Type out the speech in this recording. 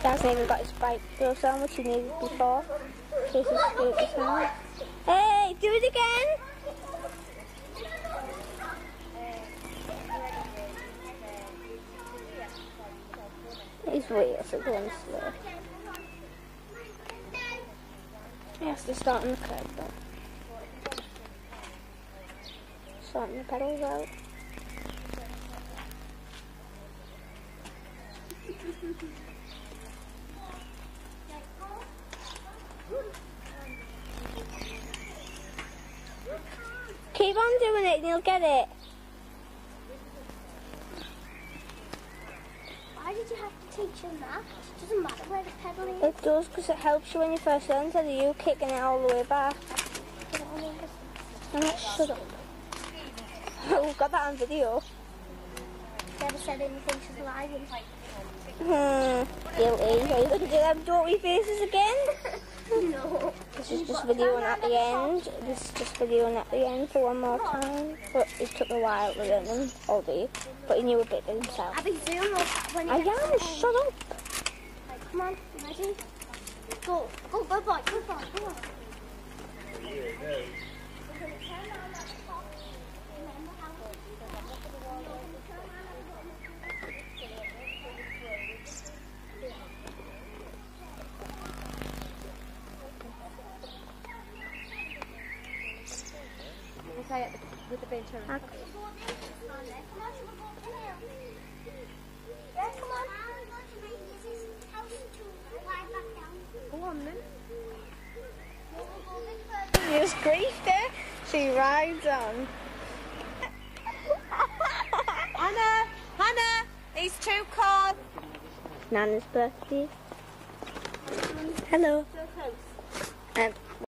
hasn't even got his bike wheels on, which he needed before. In case he screwed his hand. Hey, do it again! His wheels are going slow. He has to start on the curb though. Starting the pedals out. Keep on doing it and you'll get it. Why did you have to teach him that? It doesn't matter where the pedal is. It does, because it helps you when you first learn, instead of you kicking it all the way back. Shut up. We've got that on video. Never said anything, she's lying. Guilty. Are you going to do them dirty faces again? No. This is just videoing at the end. This is just videoing at the end for one more time. But it took a while to learn them all day. But he knew a bit himself. I'll be zooming when you I am, shut up. Right, come on, you ready? Go, go, go boy, go boy, go on. Okay, with the bench on. Yeah, come on. Go on then. You just griefed her. She rides on. Hannah, these 2 cars. Nana's birthday. Hello. So close.